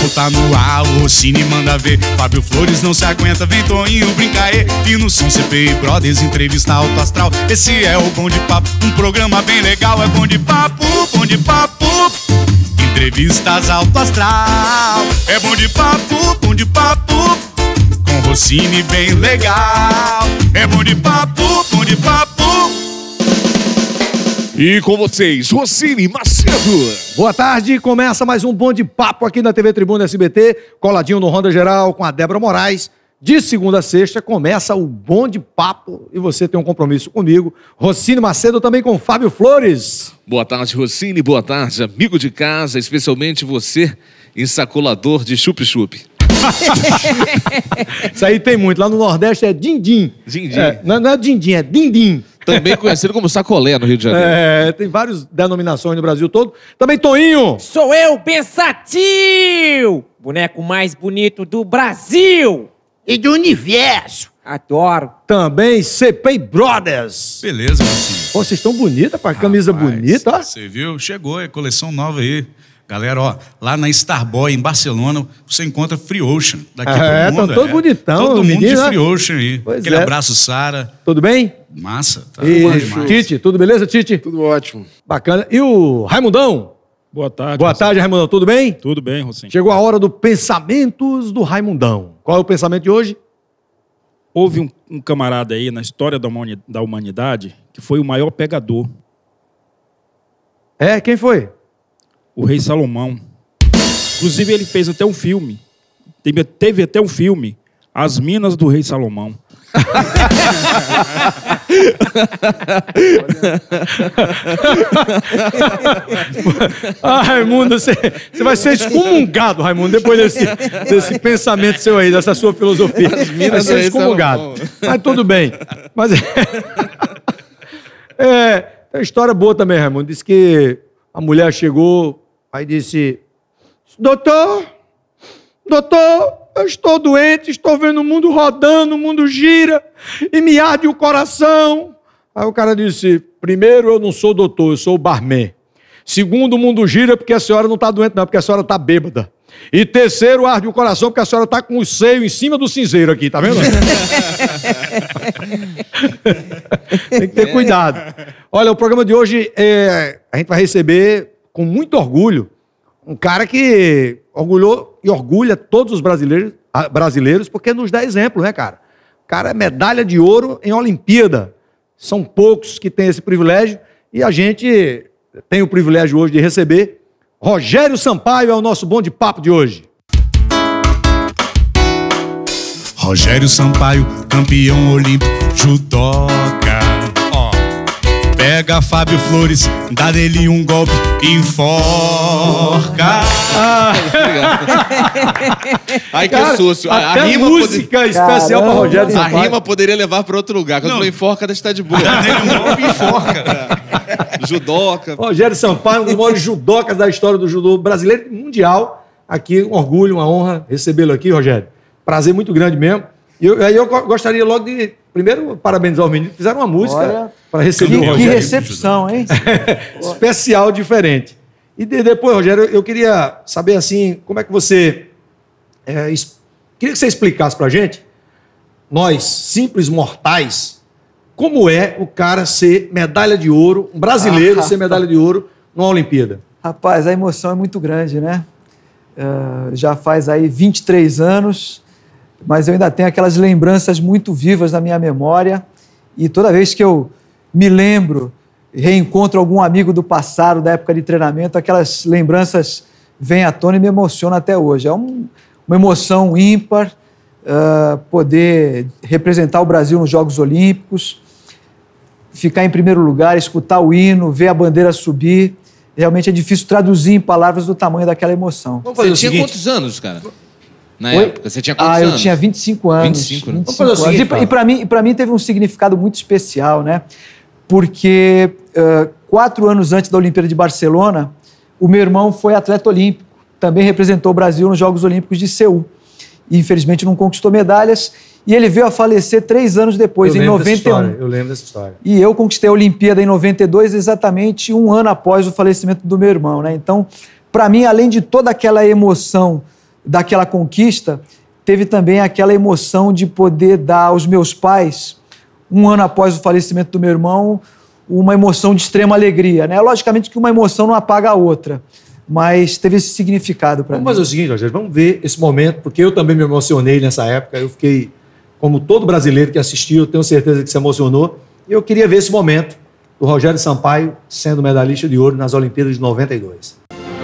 tá no ar, o Rossini manda ver. Fábio Flores não se aguenta, vem Toninho brinca aí. E no som CPI Brothers, entrevista alto astral. Esse é o Bom de Papo, um programa bem legal. É Bom de Papo, Bom de Papo. Entrevistas alto astral. É Bom de Papo, Bom de Papo. Com Rossini bem legal. É Bom de Papo, Bom de Papo. E com vocês, Rossini Macedo. Boa tarde, começa mais um Bom de Papo aqui na TV Tribuna SBT, coladinho no Ronda Geral com a Débora Moraes. De segunda a sexta começa o Bom de Papo e você tem um compromisso comigo, Rossini Macedo, também com Fábio Flores. Boa tarde, Rossini, boa tarde, amigo de casa, especialmente você, ensacolador de chup-chup. Isso aí tem muito, lá no Nordeste é din-din. Din-din. Não é din-din, é din-din. Também conhecido como sacolé no Rio de Janeiro. Tem várias denominações no Brasil todo. Também Toninho. Sou eu, Pensativo! Boneco mais bonito do Brasil! E do universo. Adoro. Também CPI Brothers. Beleza, Rossini. Pô, vocês estão bonitas, pá, camisa bonita, ó. Você viu? Chegou, é coleção nova aí. Galera, ó, lá na Starboy, em Barcelona, você encontra Free Ocean. Daqui todo mundo. Tá todo bonitão. Todo mundo menino, de né? Free Ocean aí. Pois Aquele é. abraço, Sara. Tudo bem? Massa, tá E bom demais. Tite, tudo beleza, Tite? Tudo ótimo. Bacana. E o Raimundão? Boa tarde. Boa tarde, Raimundão. Tudo bem? Tudo bem, Rossini. Chegou a hora do Pensamentos do Raimundão. Qual é o pensamento de hoje? Houve um camarada aí na história da humanidade que foi o maior pegador. Quem foi? O rei Salomão. Inclusive, ele fez até um filme. Teve até um filme, As Minas do Rei Salomão. Raimundo, você vai ser excomungado, Raimundo, depois desse pensamento seu aí, dessa sua filosofia. Vai ser excomungado. Mas tudo bem. Mas tem uma história boa também, Raimundo. Diz que a mulher chegou, aí disse: Doutor, eu estou doente, estou vendo o mundo rodando, o mundo gira e me arde o coração. Aí o cara disse: primeiro, eu não sou doutor, eu sou o barman. Segundo, o mundo gira porque a senhora não está doente não, porque a senhora está bêbada. E terceiro, arde o coração porque a senhora está com o seio em cima do cinzeiro aqui, tá vendo? Tem que ter cuidado. Olha, o programa de hoje, a gente vai receber com muito orgulho um cara que orgulhou e orgulha todos os brasileiros porque nos dá exemplo, né, cara? O cara é medalha de ouro em Olimpíada. São poucos que têm esse privilégio e a gente tem o privilégio hoje de receber Rogério Sampaio, é o nosso Bom de Papo de hoje. Rogério Sampaio, campeão olímpico, judoca. Pega Fábio Flores, dá nele um golpe e enforca. Ai, que Cara, susto. A até rima música especial para Rogério A Sampaio. rima poderia levar para outro lugar. Quando Não. falou enforca, deixa estar de boa. Dá nele um golpe e enforca. Judoca. Rogério Sampaio, um dos maiores judocas da história do judô brasileiro e mundial. Aqui, um orgulho, uma honra recebê-lo aqui, Rogério. Prazer muito grande mesmo. E eu gostaria logo de, primeiro, parabenizar os meninos que fizeram uma música para receber o Que Rogério. recepção, hein? Especial, diferente. E depois, Rogério, eu queria saber, assim, como é que você... queria que você explicasse pra gente, nós, simples mortais, como é o cara ser medalha de ouro, um brasileiro ser medalha de ouro numa Olimpíada? Rapaz, a emoção é muito grande, né? Já faz aí 23 anos, mas eu ainda tenho aquelas lembranças muito vivas na minha memória e toda vez que eu me lembro, reencontro algum amigo do passado, da época de treinamento, aquelas lembranças vêm à tona e me emocionam até hoje. É uma emoção ímpar poder representar o Brasil nos Jogos Olímpicos, ficar em primeiro lugar, escutar o hino, ver a bandeira subir. Realmente é difícil traduzir em palavras do tamanho daquela emoção. Você tinha quantos anos, cara? Na época, você tinha quantos anos? Eu tinha 25 anos. 25, né? 25 anos. E para mim teve um significado muito especial, né? Porque 4 anos antes da Olimpíada de Barcelona, o meu irmão foi atleta olímpico, também representou o Brasil nos Jogos Olímpicos de Seul. E infelizmente não conquistou medalhas. E ele veio a falecer 3 anos depois, em 91. Eu lembro dessa história. E eu conquistei a Olimpíada em 92, exatamente 1 ano após o falecimento do meu irmão, né? Então, para mim, além de toda aquela emoção daquela conquista, teve também aquela emoção de poder dar aos meus pais, um ano após o falecimento do meu irmão, uma emoção de extrema alegria, né? Logicamente que uma emoção não apaga a outra, mas teve esse significado para mim. Vamos fazer o seguinte, Rogério, vamos ver esse momento, porque eu também me emocionei nessa época, eu fiquei, como todo brasileiro que assistiu, eu tenho certeza que se emocionou, e eu queria ver esse momento do Rogério Sampaio sendo medalhista de ouro nas Olimpíadas de 92.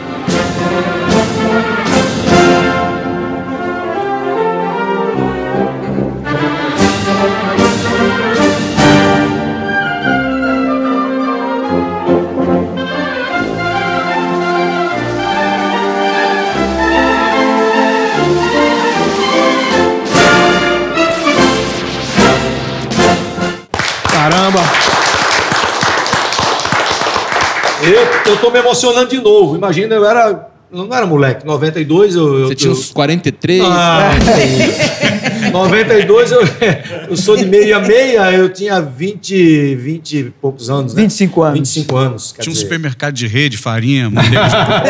Caramba! Eu tô me emocionando de novo. Imagina, eu não era moleque. 92 Você tinha uns 43? Ah, 92 eu sou de meia, eu tinha 20 e poucos anos, né? 25 anos. 25 anos. Tinha um supermercado de rede, farinha, manteiga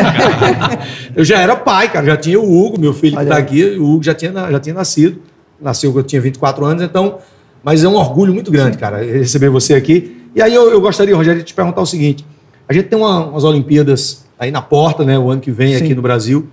de Eu já era pai, cara. Já tinha o Hugo, meu filho que tá aqui. O Hugo já tinha nascido. Nasceu quando eu tinha 24 anos, então... Mas é um orgulho muito grande, cara, receber você aqui. E aí eu gostaria, Rogério, de te perguntar o seguinte. A gente tem umas Olimpíadas aí na porta, né? O ano que vem aqui no Brasil.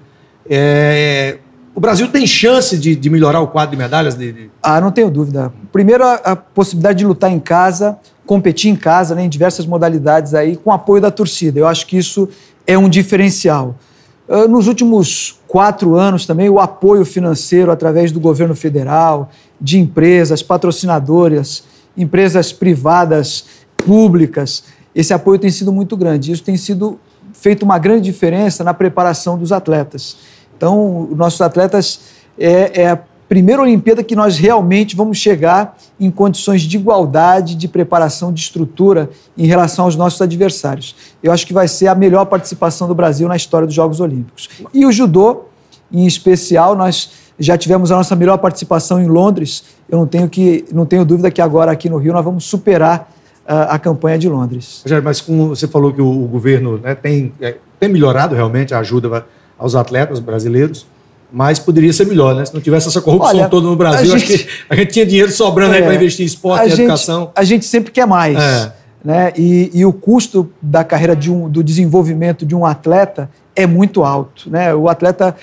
O Brasil tem chance de melhorar o quadro de medalhas? Não tenho dúvida. Primeiro, a possibilidade de lutar em casa, competir em casa, né, em diversas modalidades aí, com apoio da torcida. Eu acho que isso é um diferencial. Nos últimos 4 anos também, o apoio financeiro através do governo federal, de empresas, patrocinadoras, empresas privadas, públicas, esse apoio tem sido muito grande. Isso tem sido feito uma grande diferença na preparação dos atletas. Então, os nossos atletas é a primeira Olimpíada que nós realmente vamos chegar em condições de igualdade, de preparação, de estrutura em relação aos nossos adversários. Eu acho que vai ser a melhor participação do Brasil na história dos Jogos Olímpicos. E o judô, em especial, nós já tivemos a nossa melhor participação em Londres. Eu não tenho dúvida que agora aqui no Rio nós vamos superar a campanha de Londres. Rogério, mas como você falou que o governo, né, tem melhorado realmente a ajuda aos atletas brasileiros, mas poderia ser melhor, né? Se não tivesse essa corrupção toda no Brasil, acho que a gente tinha dinheiro sobrando aí para investir em esporte e educação. A gente sempre quer mais. Né? E o custo da carreira do desenvolvimento de um atleta é muito alto. Né? O atleta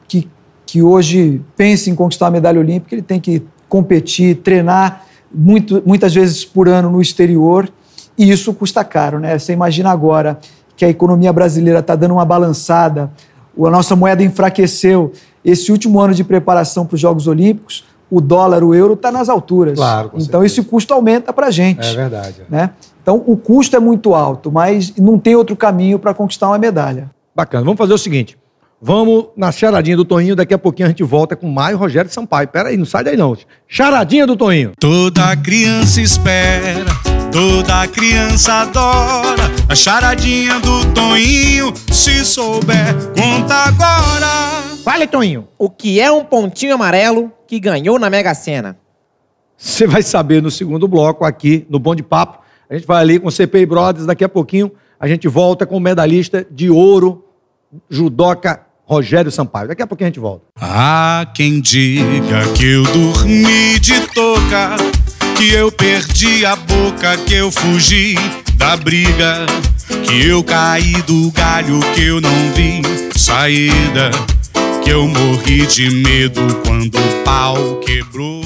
que hoje pensa em conquistar uma medalha olímpica, ele tem que competir, treinar muitas vezes por ano no exterior, e isso custa caro. Né? Você imagina agora que a economia brasileira está dando uma balançada, a nossa moeda enfraqueceu. Esse último ano de preparação para os Jogos Olímpicos, o dólar, o euro está nas alturas. Claro, então esse custo aumenta para a gente. É verdade. Né? Então o custo é muito alto, mas não tem outro caminho para conquistar uma medalha. Bacana. Vamos fazer o seguinte. Vamos na charadinha do Toninho, daqui a pouquinho a gente volta com Maio Rogério Sampaio. Pera aí, não sai daí não. Charadinha do Toninho. Toda criança espera, toda criança adora a charadinha do Toninho. Se souber, conta agora. Fale, Toninho. O que é um pontinho amarelo que ganhou na Mega Sena? Você vai saber no segundo bloco aqui no Bom de Papo. A gente vai ali com o CPI Brothers, daqui a pouquinho a gente volta com o medalhista de ouro, judoca Rogério Sampaio. Daqui a pouquinho a gente volta. Há quem diga que eu dormi de touca, que eu perdi a boca, que eu fugi da briga, que eu caí do galho, que eu não vi saída, que eu morri de medo quando o pau quebrou.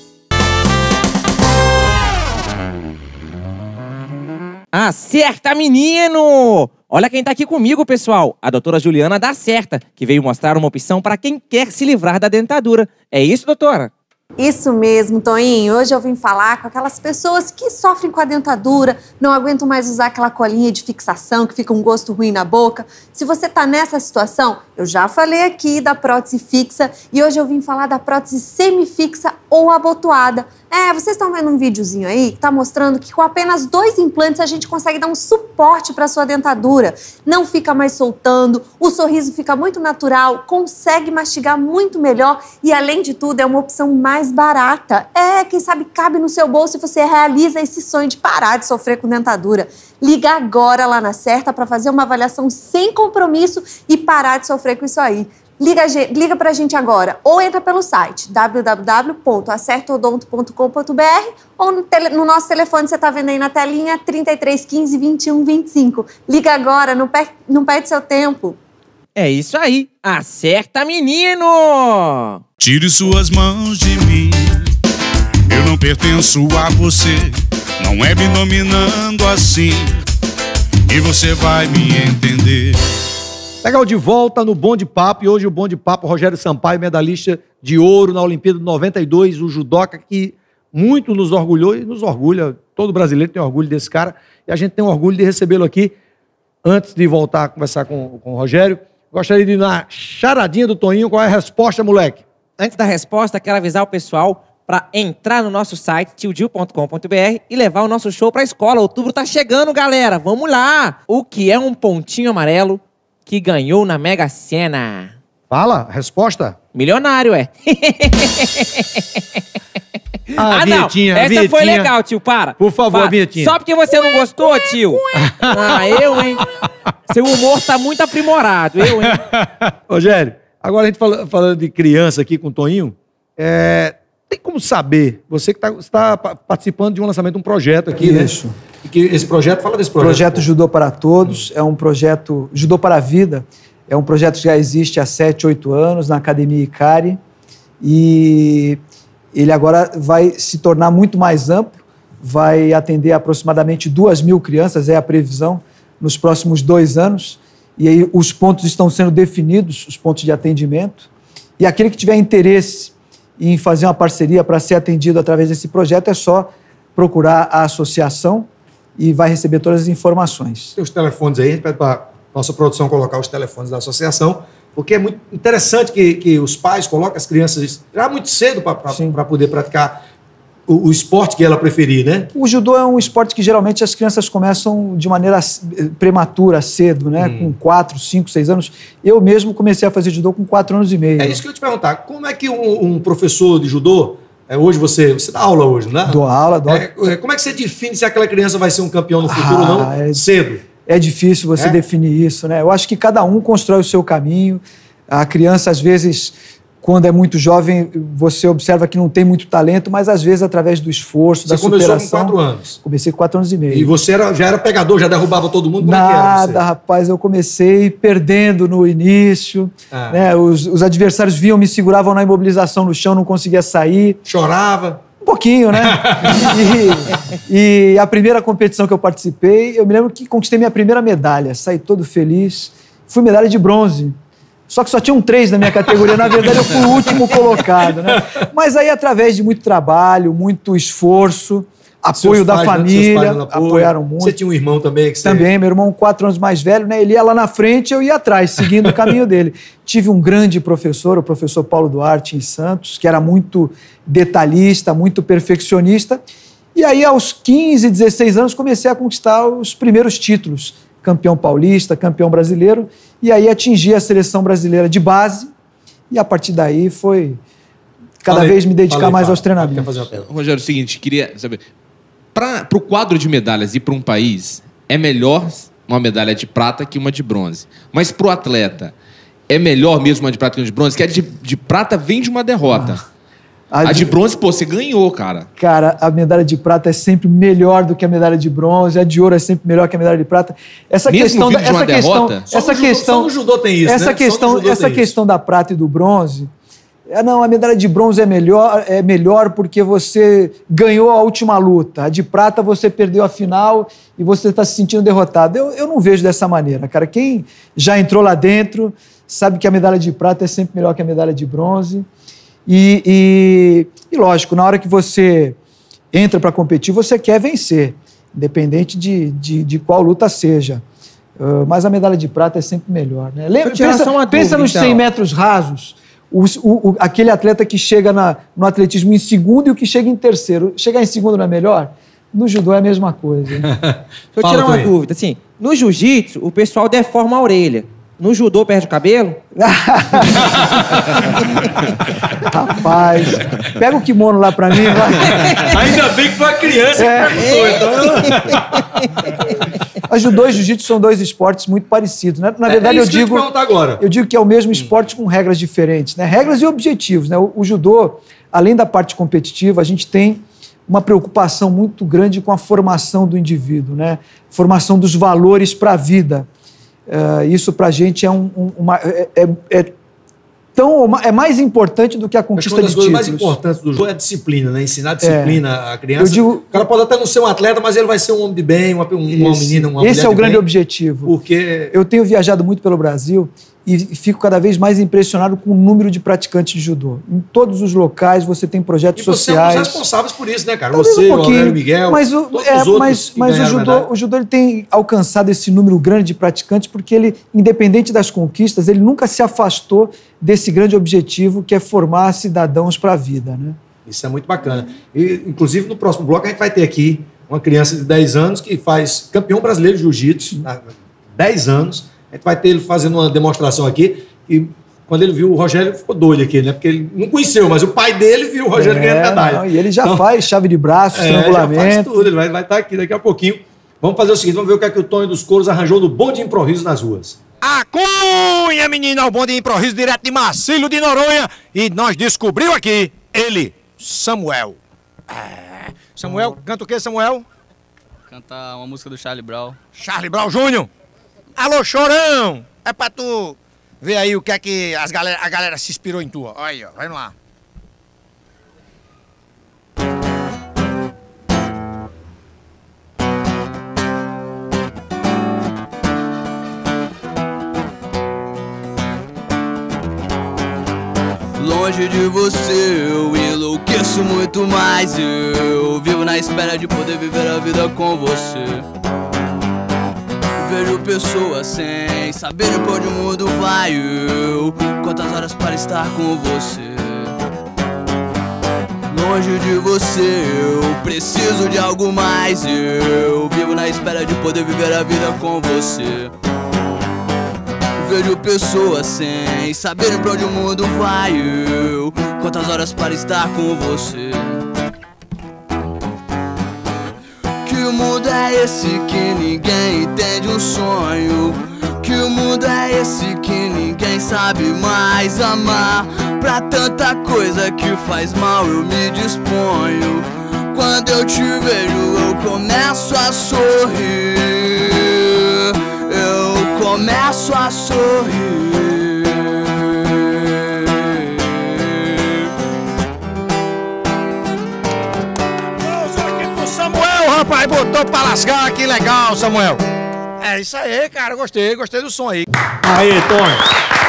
Acerta, menino! Olha quem tá aqui comigo, pessoal. A doutora Juliana da Acerta, que veio mostrar uma opção para quem quer se livrar da dentadura. É isso, doutora? Isso mesmo, Toninho. Hoje eu vim falar com aquelas pessoas que sofrem com a dentadura, não aguentam mais usar aquela colinha de fixação que fica um gosto ruim na boca. Se você tá nessa situação, eu já falei aqui da prótese fixa e hoje eu vim falar da prótese semifixa ou abotoada. Vocês estão vendo um videozinho aí que tá mostrando que com apenas 2 implantes a gente consegue dar um suporte para sua dentadura. Não fica mais soltando, o sorriso fica muito natural, consegue mastigar muito melhor e, além de tudo, é uma opção mais barata. Quem sabe cabe no seu bolso e você realiza esse sonho de parar de sofrer com dentadura. Liga agora lá na Acerta para fazer uma avaliação sem compromisso e parar de sofrer com isso aí. Liga pra gente agora, ou entra pelo site www.acertodonto.com.br ou no nosso telefone, você tá vendo aí na telinha, 3315 2125. Liga agora, não perde seu tempo. É isso aí. Acerta, menino! Tire suas mãos de mim. Eu não pertenço a você. Não é me nominando assim. E você vai me entender. Legal, de volta no Bom de Papo. E hoje o Bom de Papo, Rogério Sampaio, medalhista de ouro na Olimpíada de 92, o judoca que muito nos orgulhou e nos orgulha. Todo brasileiro tem orgulho desse cara. E a gente tem orgulho de recebê-lo aqui. Antes de voltar a conversar com o Rogério, gostaria de ir na charadinha do Toninho. Qual é a resposta, moleque? Antes da resposta, quero avisar o pessoal para entrar no nosso site, tiodil.com.br, e levar o nosso show para a escola. Outubro tá chegando, galera. Vamos lá! O que é um pontinho amarelo que ganhou na Mega Sena? Fala, resposta. Milionário, é. Ah, não. Essa foi legal, tio. Para. Por favor, Vinhetinha. Só porque você não gostou, tio? Eu, hein? Seu humor tá muito aprimorado. Eu, hein? Rogério, agora a gente falando de criança aqui com o Toninho, tem como saber, você que está participando de um lançamento de um projeto aqui, Isso. né? E que esse projeto, fala desse projeto. Projeto Judô para Todos, é um projeto, Judô para a Vida, é um projeto que já existe há 7, 8 anos na Academia Icari, e ele agora vai se tornar muito mais amplo, vai atender aproximadamente 2.000 crianças, é a previsão, nos próximos 2 anos, e aí os pontos estão sendo definidos, os pontos de atendimento, e aquele que tiver interesse em fazer uma parceria para ser atendido através desse projeto é só procurar a associação e vai receber todas as informações. Tem os telefones aí, a gente pede para a nossa produção colocar os telefones da associação, porque é muito interessante que os pais coloquem as crianças já muito cedo para poder praticar o esporte que ela preferir, né? O judô é um esporte que geralmente as crianças começam de maneira prematura, cedo, né? Com 4, 5, 6 anos. Eu mesmo comecei a fazer judô com 4 anos e meio. É isso que eu ia te perguntar. Como é que um professor de judô, hoje você dá aula hoje, né? Dou aula. Como é que você define se aquela criança vai ser um campeão no futuro ou não? Cedo. É difícil você definir isso, né? Eu acho que cada um constrói o seu caminho. A criança, às vezes, quando é muito jovem, você observa que não tem muito talento, mas às vezes através do esforço, da superação... Você começou com 4 anos? Comecei com 4 anos e meio. E você já era pegador, já derrubava todo mundo? Nada, rapaz. Eu comecei perdendo no início. Né? Os adversários vinham, me seguravam na imobilização no chão, não conseguia sair. Chorava? Um pouquinho, né? E a primeira competição que eu participei, eu me lembro que conquistei minha primeira medalha. Saí todo feliz. Fui medalha de bronze. Só que só tinham 3 na minha categoria. Na verdade, eu fui o último colocado, né? Mas aí, através de muito trabalho, muito esforço, apoio da família, apoiaram muito. Você tinha um irmão também? Também, meu irmão 4 anos mais velho, né? Ele ia lá na frente, eu ia atrás, seguindo o caminho dele. Tive um grande professor, o professor Paulo Duarte, em Santos, que era muito detalhista, muito perfeccionista. E aí, aos 15, 16 anos, comecei a conquistar os primeiros títulos. Campeão paulista, campeão brasileiro, e aí atingi a seleção brasileira de base, e a partir daí foi cada vez me dedicar mais aos treinamentos. Rogério, é o seguinte, queria saber, para o quadro de medalhas e para um país, é melhor uma medalha de prata que uma de bronze, mas para o atleta, é melhor mesmo uma de prata que uma de bronze, que a de prata vem de uma derrota. A de bronze, você ganhou, cara. Cara, a medalha de prata é sempre melhor do que a medalha de bronze, a de ouro é sempre melhor que a medalha de prata. Essa mesmo questão só no judô tem isso, essa questão da prata e do bronze, não, a medalha de bronze é melhor porque você ganhou a última luta. A de prata você perdeu a final e você está se sentindo derrotado. Eu não vejo dessa maneira, cara. Quem já entrou lá dentro sabe que a medalha de prata é sempre melhor que a medalha de bronze. E lógico, na hora que você entra para competir, você quer vencer, independente de qual luta seja. Mas a medalha de prata é sempre melhor, né? Pensa nos 100 metros rasos, aquele atleta que chega no atletismo em segundo e o que chega em terceiro. Chegar em segundo não é melhor? No judô é a mesma coisa. Deixa eu tirar uma dúvida. Assim, no jiu-jitsu, o pessoal deforma a orelha. No judô perde o cabelo? Rapaz, pega o kimono lá pra mim. Vai. Ainda bem que foi a criança que perguntou, então. A judô e jiu-jitsu são dois esportes muito parecidos, né? Na verdade, isso que eu ia te perguntar agora. eu digo que é o mesmo esporte com regras diferentes, né? Regras e objetivos, né? O judô, além da parte competitiva, a gente tem uma preocupação muito grande com a formação do indivíduo, né? Formação dos valores para a vida. Isso para a gente é mais importante do que a conquista de títulos. Uma das coisas mais importantes do jogo é a disciplina, né? Ensinar a disciplina à criança. O cara pode até não ser um atleta, mas ele vai ser um homem de bem, uma menina, uma mulher Esse é o grande bem, objetivo. Porque eu tenho viajado muito pelo Brasil e fico cada vez mais impressionado com o número de praticantes de judô. Em todos os locais você tem projetos sociais. Você é um dos responsáveis por isso, né, cara? Talvez você, um o Aurélio Miguel, mas o judô ele tem alcançado esse número grande de praticantes porque ele, independente das conquistas, ele nunca se afastou desse grande objetivo que é formar cidadãos para a vida, né? Isso é muito bacana. E, inclusive, no próximo bloco a gente vai ter aqui uma criança de 10 anos que faz campeão brasileiro de jiu-jitsu, 10 anos. A gente vai ter ele fazendo uma demonstração aqui e quando ele viu o Rogério, ficou doido aqui, né? Porque ele não conheceu, mas o pai dele viu o Rogério ganhando medalha. E ele já faz chave de braço, estrangulamento. Já faz tudo, ele vai estar aqui daqui a pouquinho. Vamos fazer o seguinte, vamos ver o que é que o Tonho dos Couros arranjou no bonde improviso nas ruas. A cunha, menina, o bonde improviso direto de Marcílio de Noronha. E nós descobriu aqui, ele, Samuel. Samuel, canta o quê, Samuel? Canta uma música do Charlie Brown. Charlie Brown Júnior. Alô, Chorão! É pra tu ver aí o que é que a galera se inspirou em tu. Olha aí, ó. Vamos lá. Longe de você eu enlouqueço muito mais. Eu vivo na espera de poder viver a vida com você. Vejo pessoas sem saber pra onde o mundo vai. Quantas horas para estar com você? Longe de você eu preciso de algo mais. Eu vivo na espera de poder viver a vida com você. Vejo pessoas sem saber pra onde o mundo vai. Quantas horas para estar com você? Que mundo é esse que ninguém entende um sonho? Que mundo é esse que ninguém sabe mais amar? Pra tanta coisa que faz mal eu me disponho. Quando eu te vejo eu começo a sorrir. Eu começo a sorrir. Rapaz, botou pra lascar, que legal, Samuel. É isso aí, cara, gostei do som aí. Aí, Tonho.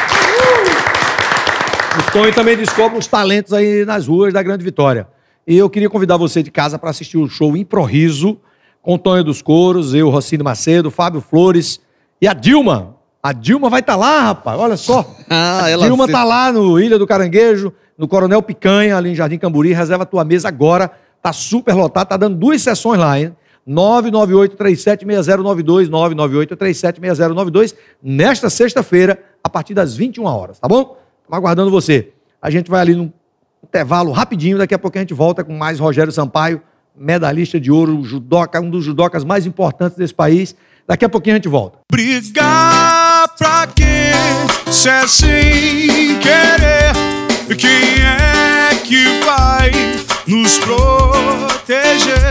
O Tonho também descobre os talentos aí nas ruas da Grande Vitória. E eu queria convidar você de casa para assistir o show Improviso com o Tonho dos Couros, eu, Rocínio Macedo, Fábio Flores e a Dilma. A Dilma vai estar lá, rapaz, olha só. A Dilma está lá no Ilha do Caranguejo, no Coronel Picanha, ali em Jardim Camburi. Reserva a tua mesa agora. Tá super lotado, tá dando 2 sessões lá, hein? 998-376092, 998-376092, nesta sexta-feira, a partir das 21 horas, tá bom? Estamos aguardando você. A gente vai ali num intervalo rapidinho, daqui a pouco a gente volta com mais Rogério Sampaio, medalhista de ouro, judoca, um dos judocas mais importantes desse país. Daqui a pouquinho a gente volta. Brigar pra quê? Se é sem querer, quem é que vai nos proteger?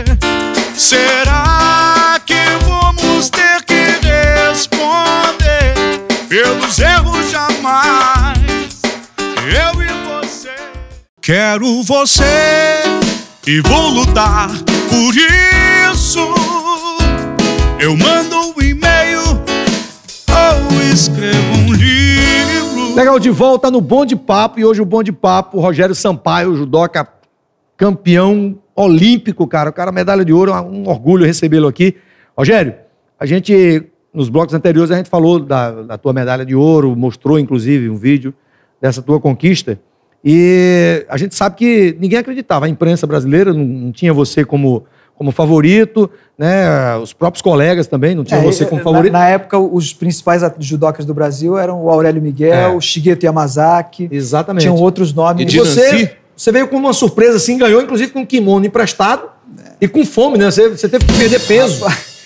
Será que vamos ter que responder pelos erros jamais? Eu e você. Quero você e vou lutar por isso. Eu mando um e-mail ou escrevo um livro. Legal, de volta no Bom de Papo. E hoje o Bom de Papo, Rogério Sampaio, judoca campeão olímpico, cara. O cara, medalha de ouro, um orgulho recebê-lo aqui. Rogério, a gente, nos blocos anteriores, a gente falou da tua medalha de ouro, mostrou, inclusive, um vídeo dessa tua conquista. E a gente sabe que ninguém acreditava. A imprensa brasileira não tinha você como como favorito, né? Os próprios colegas também não tinham você como favorito. Na época, os principais judocas do Brasil eram o Aurélio Miguel, o Shigeto Yamazaki. Exatamente. Tinham outros nomes. E você veio com uma surpresa assim, ganhou inclusive com um kimono emprestado e com fome, né? Você teve que perder peso.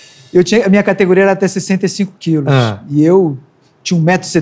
A minha categoria era até 65 quilos. E eu tinha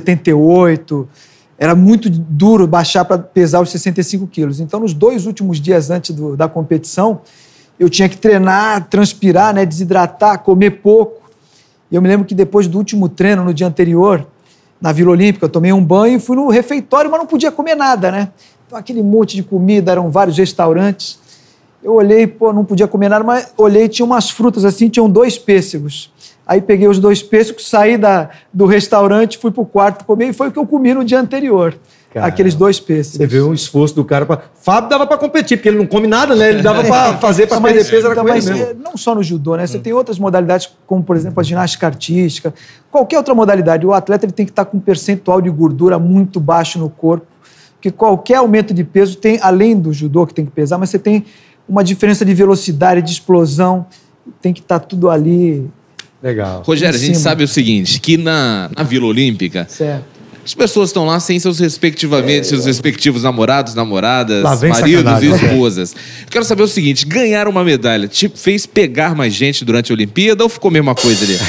1,78 m. Era muito duro baixar para pesar os 65 quilos. Então, nos 2 últimos dias antes da competição, eu tinha que treinar, transpirar, né, desidratar, comer pouco. E eu me lembro que depois do último treino, no dia anterior, na Vila Olímpica, eu tomei um banho e fui no refeitório, mas não podia comer nada, né? Então, aquele monte de comida, eram vários restaurantes. Eu olhei, não podia comer nada, mas olhei, tinha umas frutas assim, tinham 2 pêssegos. Aí peguei os 2 pêssegos, saí do restaurante, fui pro quarto comer e foi o que eu comi no dia anterior. Caramba. Aqueles 2 pêssegos. Você vê o esforço do cara para... Fábio dava para competir, porque ele não come nada, né? Ele dava para fazer, para perder peso, era com ele mesmo. Não só no judô, né? Você tem outras modalidades, como, por exemplo, a ginástica artística. Qualquer outra modalidade. O atleta ele tem que estar com um percentual de gordura muito baixo no corpo, porque qualquer aumento de peso tem, além do judô que tem que pesar, mas você tem uma diferença de velocidade, de explosão, tem que estar tudo ali... Legal. Rogério, a gente sabe o seguinte, que na Vila Olímpica, as pessoas estão lá sem seus respectivos namorados, namoradas, maridos e esposas. Eu quero saber o seguinte, ganhar uma medalha te fez pegar mais gente durante a Olimpíada ou ficou a mesma coisa ali?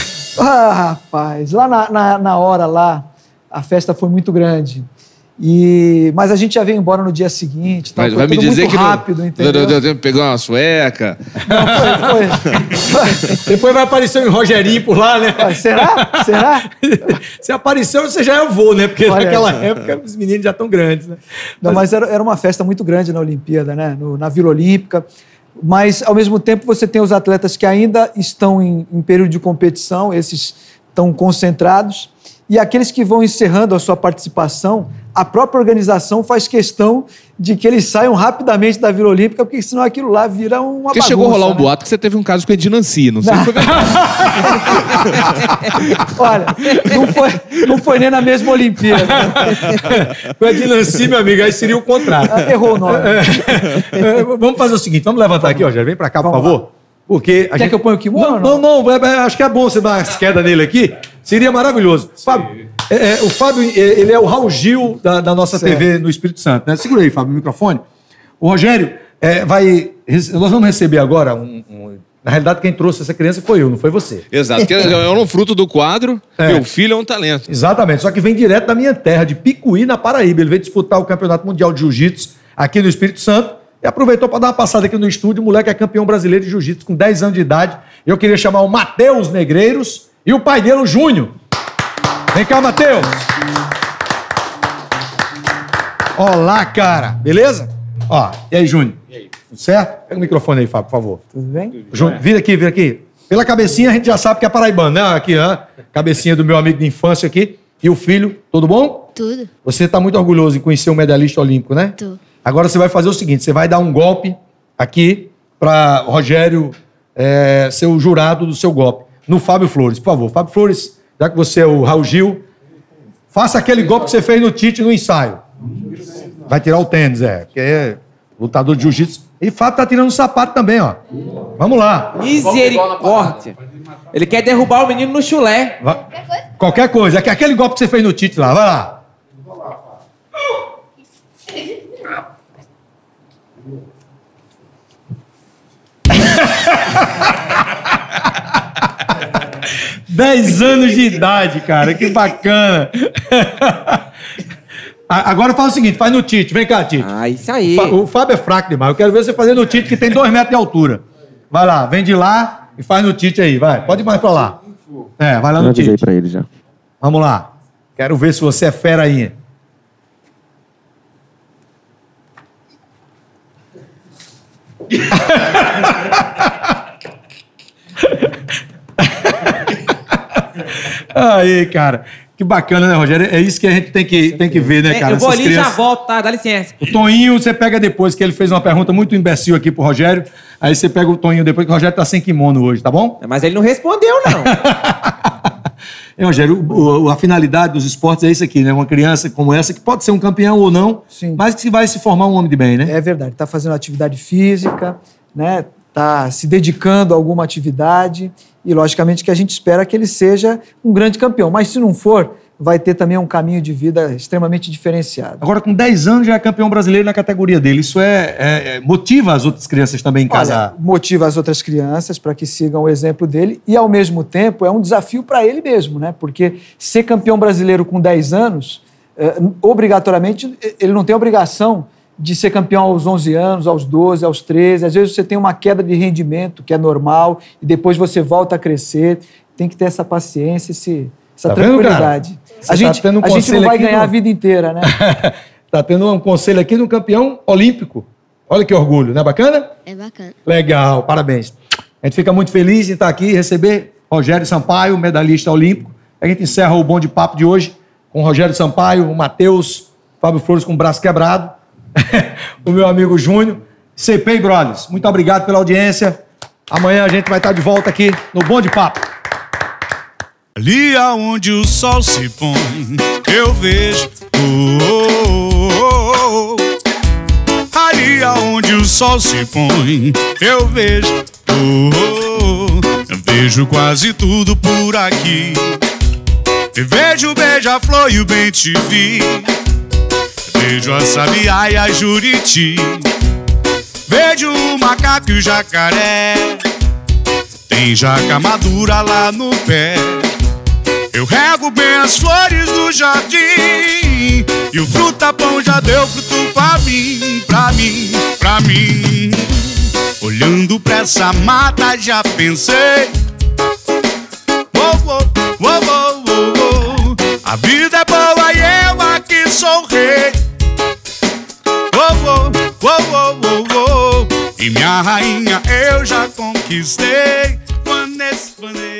Rapaz, lá na hora lá, a festa foi muito grande. Mas a gente já veio embora no dia seguinte. Mas vai me dizer que rápido, entendeu? Deu tempo de pegar uma sueca. Não, foi. Depois vai aparecer um Rogerinho por lá, né? Será? Se apareceu, você já é avô, né? Porque naquela época os meninos já estão grandes, né? Não, mas era uma festa muito grande na Olimpíada, né? Na Vila Olímpica. Mas, ao mesmo tempo, você tem os atletas que ainda estão em período de competição, esses estão concentrados. E aqueles que vão encerrando a sua participação, a própria organização faz questão de que eles saiam rapidamente da Vila Olímpica, porque senão aquilo lá vira uma bagunça. Porque chegou a rolar um boato que você teve um caso com a Edinanci, não sei se foi verdade. Olha, não foi nem na mesma Olimpíada. Com a Edinanci, meu amigo, aí seria o contrário. Errou o nome. Vamos fazer o seguinte, vamos levantar aqui, Rogério, vem pra cá, por favor. Porque Quer que eu ponha o kimono? Não, acho que é bom você dar uma queda nele aqui. Seria maravilhoso. Fábio, o Fábio, ele é o Raul Gil da nossa TV no Espírito Santo, né? Segura aí, Fábio, o microfone. O Rogério nós vamos receber agora na realidade, quem trouxe essa criança foi eu, não foi você. Exato, porque é um fruto do quadro, meu filho é um talento. Exatamente, só que vem direto da minha terra, de Picuí, na Paraíba. Ele veio disputar o Campeonato Mundial de Jiu-Jitsu aqui no Espírito Santo. E aproveitou para dar uma passada aqui no estúdio. O moleque é campeão brasileiro de jiu-jitsu com 10 anos de idade. Eu queria chamar o Matheus Negreiros e o pai dele, o Júnior. Vem cá, Matheus. Olá, cara. Beleza? E aí, Júnior? E aí? Tudo certo? Pega o microfone aí, Fábio, por favor. Tudo bem? Júnior, vira aqui. Pela cabecinha a gente já sabe que é paraibano, né? Aqui, cabecinha do meu amigo de infância aqui. E o filho, tudo bom? Tudo. Você está muito orgulhoso em conhecer um medalhista olímpico, né? Tô. Agora você vai fazer o seguinte, você vai dar um golpe aqui para Rogério ser o jurado do seu golpe. No Fábio Flores, por favor. Fábio Flores, já que você é o Raul Gil, faça aquele golpe que você fez no Tite no ensaio. Vai tirar o tênis, porque é lutador de jiu-jitsu. E Fábio tá tirando o sapato também, ó. Vamos lá. Misericórdia. Ele quer derrubar o menino no chulé. Qualquer coisa. É aquele golpe que você fez no Tite lá. Vai lá. 10 anos de idade, cara. Que bacana. Agora faz o seguinte, faz no Tite. Vem cá, Tite. Isso aí. O Fábio é fraco demais. Eu quero ver você fazer no Tite, que tem 2 metros de altura. Vai lá, vem de lá e faz no Tite aí. Vai, pode ir mais pra lá. Vai lá no Tite. Pra ele já. Vamos lá. Quero ver se você é fera aí. Aí, cara. Que bacana, né, Rogério? É isso que a gente tem que ver, né, cara? Eu vou ali e já volto, tá? Dá licença. O Toninho, você pega depois, que ele fez uma pergunta muito imbecil aqui pro Rogério. Aí você pega o Toninho depois, que o Rogério tá sem kimono hoje, tá bom? Mas ele não respondeu, não. Rogério, a finalidade dos esportes é isso aqui, né? Uma criança como essa, que pode ser um campeão ou não, mas que vai se formar um homem de bem, né? É verdade. Tá fazendo atividade física, né? está se dedicando a alguma atividade e, logicamente, que a gente espera que ele seja um grande campeão. Mas, se não for, vai ter também um caminho de vida extremamente diferenciado. Agora, com 10 anos, já é campeão brasileiro na categoria dele. Isso motiva as outras crianças também em casa? Olha, motiva as outras crianças para que sigam o exemplo dele e, ao mesmo tempo, é um desafio para ele mesmo, né? Porque ser campeão brasileiro com 10 anos, obrigatoriamente, ele não tem obrigação de ser campeão aos 11 anos, aos 12, aos 13. Às vezes você tem uma queda de rendimento, que é normal, e depois você volta a crescer. Tem que ter essa paciência, essa tranquilidade. A gente não vai ganhar a vida inteira, né? Tá tendo um conselho aqui de um campeão olímpico. Olha que orgulho, não é bacana? É bacana. Legal, parabéns. A gente fica muito feliz em estar aqui e receber Rogério Sampaio, medalhista olímpico. A gente encerra o Bom de Papo de hoje com o Rogério Sampaio, o Matheus, Fábio Flores com o braço quebrado, o meu amigo Júnior. CP Brothers, muito obrigado pela audiência. Amanhã a gente vai estar de volta aqui no Bom de Papo. Ali aonde o sol se põe, eu vejo. Ali aonde o sol se põe, eu vejo. Eu vejo quase tudo por aqui. Eu vejo o beija-flor e o bem-te-vi. Vejo a sabiá e a juriti. Vejo o macaco e o jacaré. Tem jaca madura lá no pé. Eu rego bem as flores do jardim e o fruta-pão já deu fruto pra mim, pra mim, pra mim. Olhando pra essa mata já pensei, a vida é boa e eu aqui sou rei. E minha rainha eu já conquistei. Vanessa.